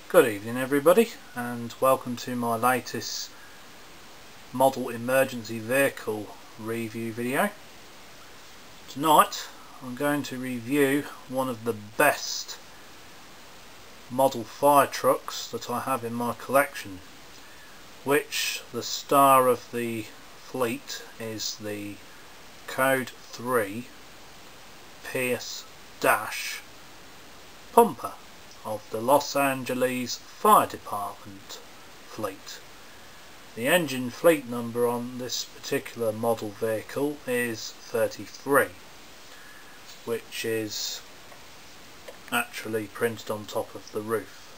Good evening everybody, and welcome to my latest model emergency vehicle review video. Tonight I'm going to review one of the best model fire trucks that I have in my collection, which the star of the fleet is the Code 3 Pierce Dash pumper of the Los Angeles Fire Department fleet. The engine fleet number on this particular model vehicle is 33, which is actually printed on top of the roof.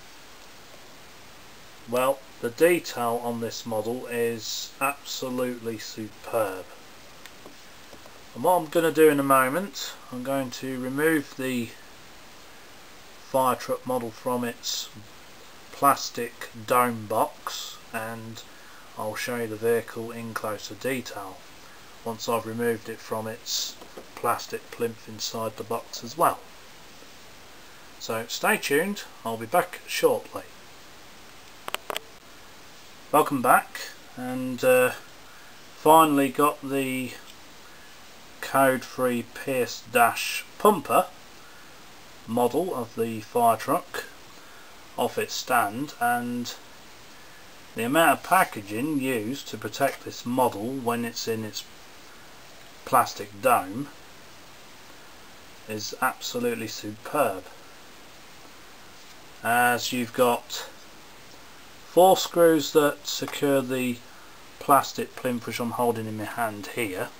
Well, the detail on this model is absolutely superb. And what I'm going to do in a moment, I'm going to remove the fire truck model from its plastic dome box, and I'll show you the vehicle in closer detail once I've removed it from its plastic plinth inside the box as well. So stay tuned, I'll be back shortly. Welcome back, and finally got the Code 3 Pierce Dash pumper model of the fire truck off its stand, and the amount of packaging used to protect this model when it's in its plastic dome is absolutely superb, as you've got 4 screws that secure the plastic plinth, which I'm holding in my hand here,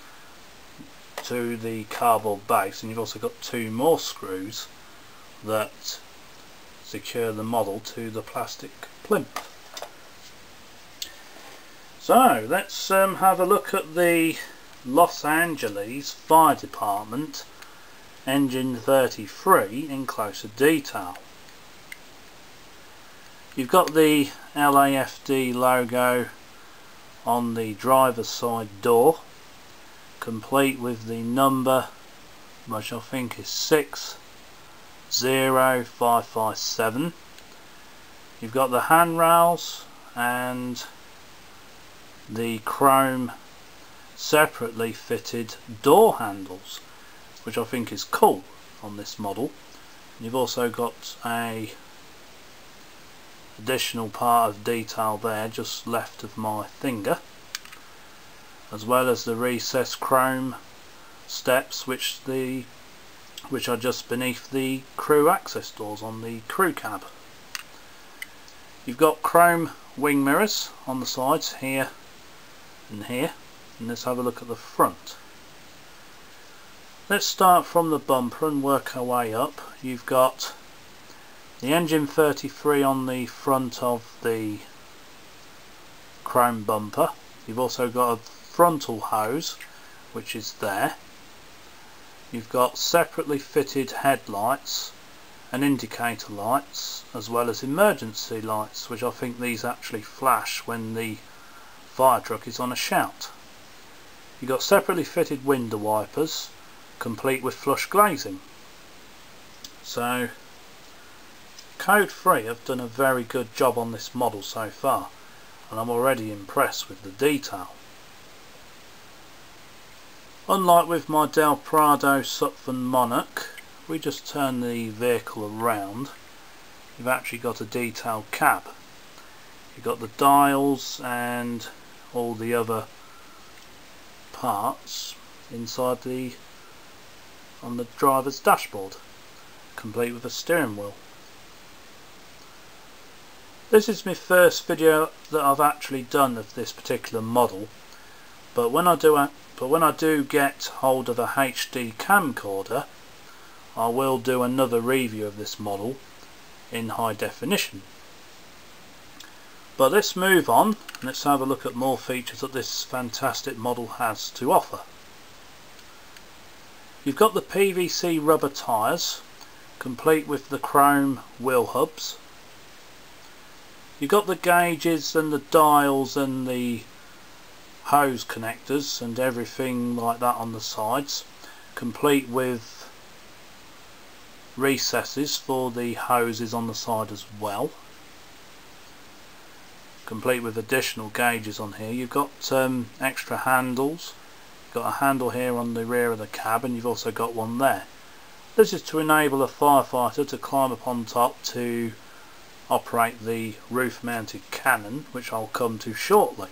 to the cardboard base, and you've also got 2 more screws that secure the model to the plastic plinth. So let's have a look at the Los Angeles Fire Department Engine 33 in closer detail. You've got the L.A.F.D logo on the driver's side door, complete with the number, which I think is 60557. You've got the handrails and the chrome separately fitted door handles, which I think is cool on this model. You've also got a additional part of detail there just left of my finger, as well as the recessed chrome steps which are just beneath the crew access doors on the crew cab. You've got chrome wing mirrors on the sides here and here, and let's have a look at the front. Let's start from the bumper and work our way up. You've got the engine 33 on the front of the chrome bumper. You've also got a frontal hose which is there. You've got separately fitted headlights and indicator lights, as well as emergency lights, which I think these actually flash when the fire truck is on a shout. You've got separately fitted window wipers complete with flush glazing. So Code 3 have done a very good job on this model so far, and I'm already impressed with the detail. Unlike with my Del Prado Sutphen Monarch, we just turn the vehicle around, you've actually got a detailed cab. You've got the dials and all the other parts inside on the driver's dashboard, complete with a steering wheel. This is my first video that I've actually done of this particular model, but when I do get hold of a HD camcorder, I will do another review of this model in high definition. But let's move on, and let's have a look at more features that this fantastic model has to offer. You've got the PVC rubber tyres, complete with the chrome wheel hubs. You've got the gauges and the dials and the hose connectors and everything like that on the sides, complete with recesses for the hoses on the side as well, complete with additional gauges on here. You've got extra handles. You've got a handle here on the rear of the cab, and you've also got one there. This is to enable a firefighter to climb up on top to operate the roof mounted cannon, which I'll come to shortly.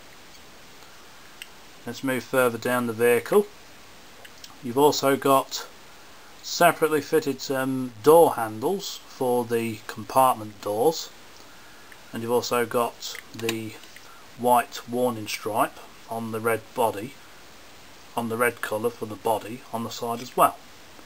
Let's move further down the vehicle. You've also got separately fitted door handles for the compartment doors, and you've also got the white warning stripe on the red body, on the red colour for the body on the side as well.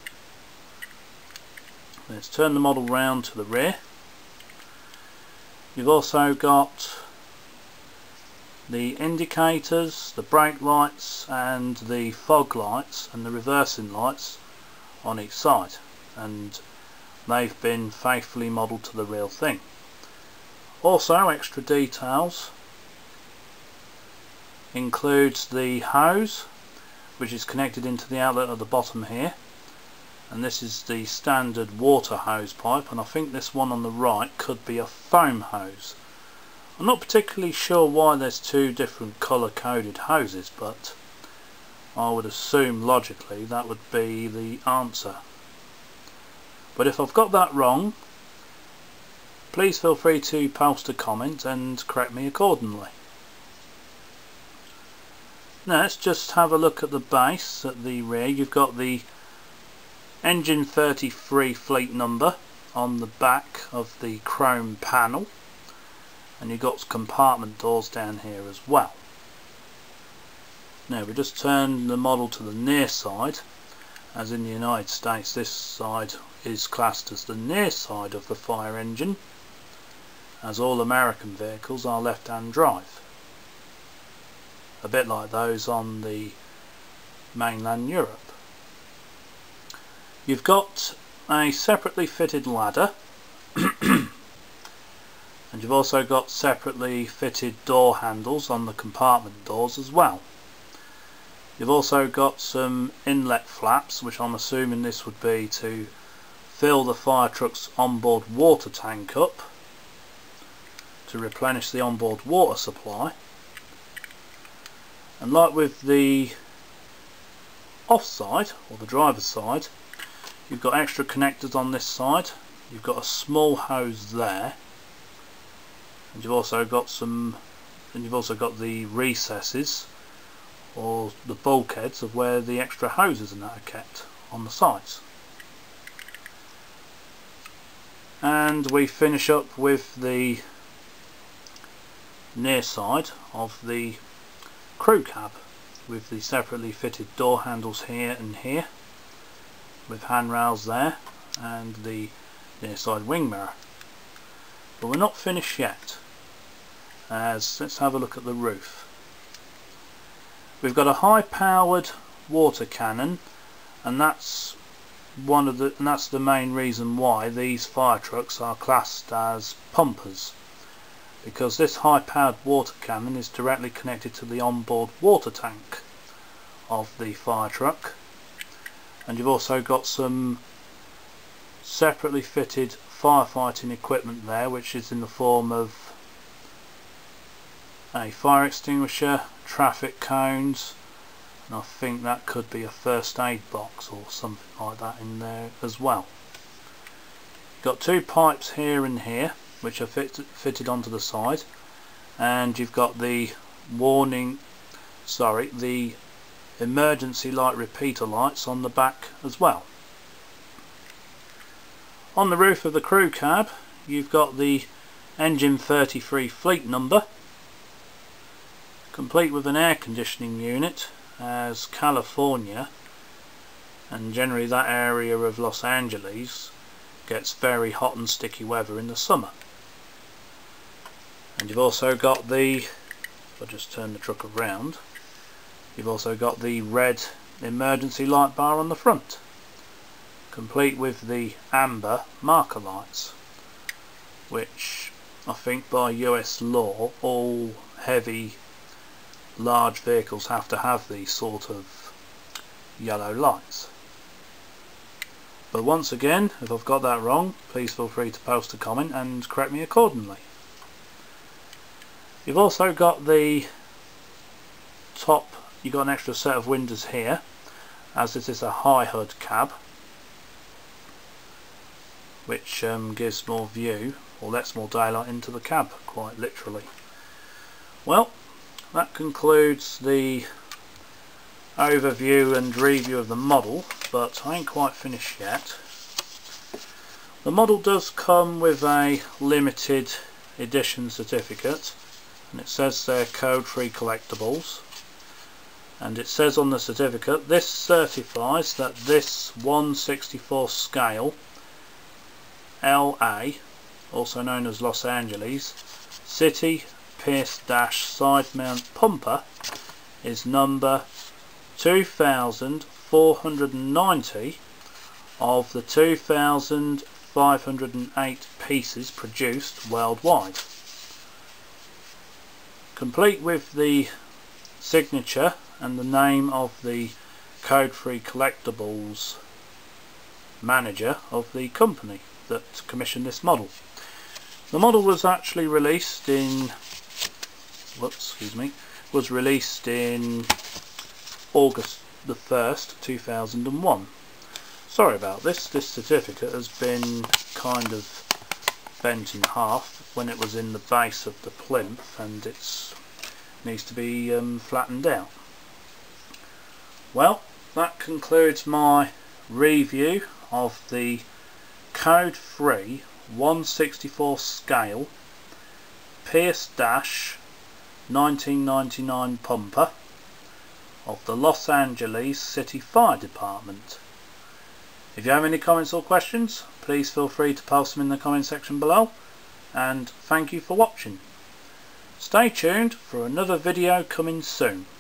Let's turn the model round to the rear. You've also got the indicators, the brake lights and the fog lights and the reversing lights on each side, and they've been faithfully modelled to the real thing. Also, extra details includes the hose, which is connected into the outlet at the bottom here, and this is the standard water hose pipe, and I think this one on the right could be a foam hose. I'm not particularly sure why there's two different colour coded hoses, but I would assume logically that would be the answer. But if I've got that wrong, please feel free to post a comment and correct me accordingly. Now let's just have a look at the base at the rear. You've got the engine 33 fleet number on the back of the chrome panel, and you've got compartment doors down here as well. Now we just turn the model to the near side. As in the United States, this side is classed as the near side of the fire engine, as all American vehicles are left-hand drive, a bit like those on the mainland Europe. You've got a separately fitted ladder and you've also got separately fitted door handles on the compartment doors as well. You've also got some inlet flaps, which I'm assuming this would be to fill the fire truck's onboard water tank up to replenish the onboard water supply. And like with the offside, or the driver's side, you've got extra connectors on this side. You've got a small hose there, and you've also got the recesses, or the bulkheads of where the extra hoses and that are kept on the sides. And we finish up with the near side of the crew cab, with the separately fitted door handles here and here, with handrails there, and the near side wing mirror. But we're not finished yet, as let's have a look at the roof. We've got a high powered water cannon, and that's the main reason why these fire trucks are classed as pumpers, because this high powered water cannon is directly connected to the onboard water tank of the fire truck. And you've also got some separately fitted firefighting equipment there, which is in the form of a fire extinguisher, traffic cones, and I think that could be a first aid box or something like that in there as well. Got two pipes here and here which are fitted onto the side, and you've got the the emergency light repeater lights on the back as well. On the roof of the crew cab you've got the engine 33 fleet number, complete with an air conditioning unit, as California and generally that area of Los Angeles gets very hot and sticky weather in the summer. And you've also got the, if I just turn the truck around, you've also got the red emergency light bar on the front, complete with the amber marker lights, which I think by US law all heavy large vehicles have to have these sort of yellow lights. But once again, if I've got that wrong, please feel free to post a comment and correct me accordingly. You've also got the top, you've got an extra set of windows here, as this is a high HUD cab, which gives more view, or lets more daylight into the cab, quite literally. Well, that concludes the overview and review of the model, but I ain't quite finished yet. The model does come with a limited edition certificate, and it says they're code-free collectibles, and it says on the certificate, this certifies that this 1/64 scale LA, also known as Los Angeles, City Pierce Dash Side Mount Pumper is number 2490 of the 2508 pieces produced worldwide, complete with the signature and the name of the code-free collectibles manager of the company that commissioned this model. The model was actually released in August the 1st, 2001. Sorry about this. This certificate has been kind of bent in half when it was in the base of the plinth, and it needs to be flattened out. Well, that concludes my review of the code-free 1/64 scale Pierce Dash 1999 pumper of the Los Angeles City Fire Department. If you have any comments or questions, please feel free to post them in the comment section below, and thank you for watching. Stay tuned for another video coming soon.